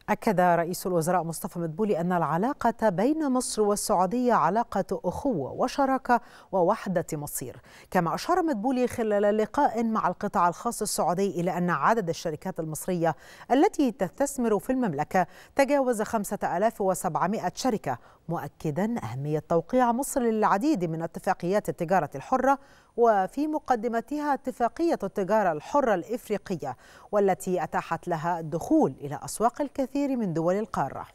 أكد رئيس الوزراء مصطفى مدبولي أن العلاقة بين مصر والسعودية علاقة أخوة وشراكة ووحدة مصير. كما أشار مدبولي خلال لقاء مع القطاع الخاص السعودي إلى أن عدد الشركات المصرية التي تستثمر في المملكة تجاوز 5700 شركة، مؤكدا أهمية توقيع مصر للعديد من اتفاقيات التجارة الحرة، وفي مقدمتها اتفاقية التجارة الحرة الإفريقية، والتي أتاحت لها الدخول إلى أسواق الكثير من دول القارة.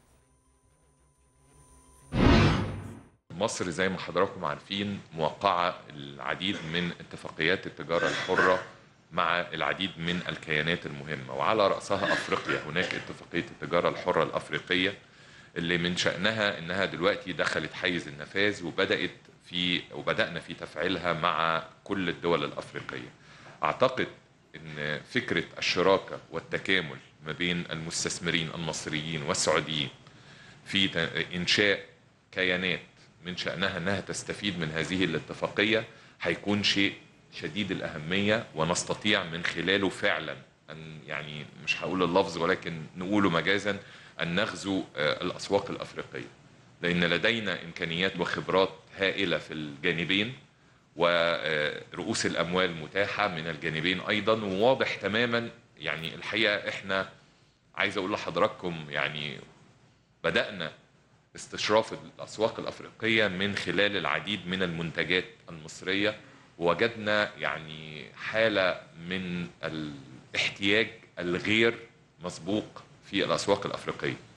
مصر زي ما حضراتكم عارفين موقعة العديد من اتفاقيات التجارة الحرة مع العديد من الكيانات المهمة، وعلى رأسها أفريقيا. هناك اتفاقية التجارة الحرة الأفريقية اللي من شأنها أنها دلوقتي دخلت حيز النفاذ وبدأنا في تفعيلها مع كل الدول الأفريقية. أعتقد أن فكرة الشراكة والتكامل ما بين المستثمرين المصريين والسعوديين في إنشاء كيانات من شأنها أنها تستفيد من هذه الاتفاقية هيكون شيء شديد الأهمية، ونستطيع من خلاله فعلا أن، يعني مش هقول اللفظ ولكن نقوله مجازا، أن نغزو الأسواق الأفريقية، لأن لدينا إمكانيات وخبرات هائلة في الجانبين، ورؤوس الأموال متاحة من الجانبين أيضا. وواضح تماما يعني الحقيقة إحنا عايز أقول لحضراتكم يعني بدأنا استشراف الأسواق الأفريقية من خلال العديد من المنتجات المصرية، ووجدنا يعني حالة من الاحتياج الغير مسبوق في الأسواق الأفريقية.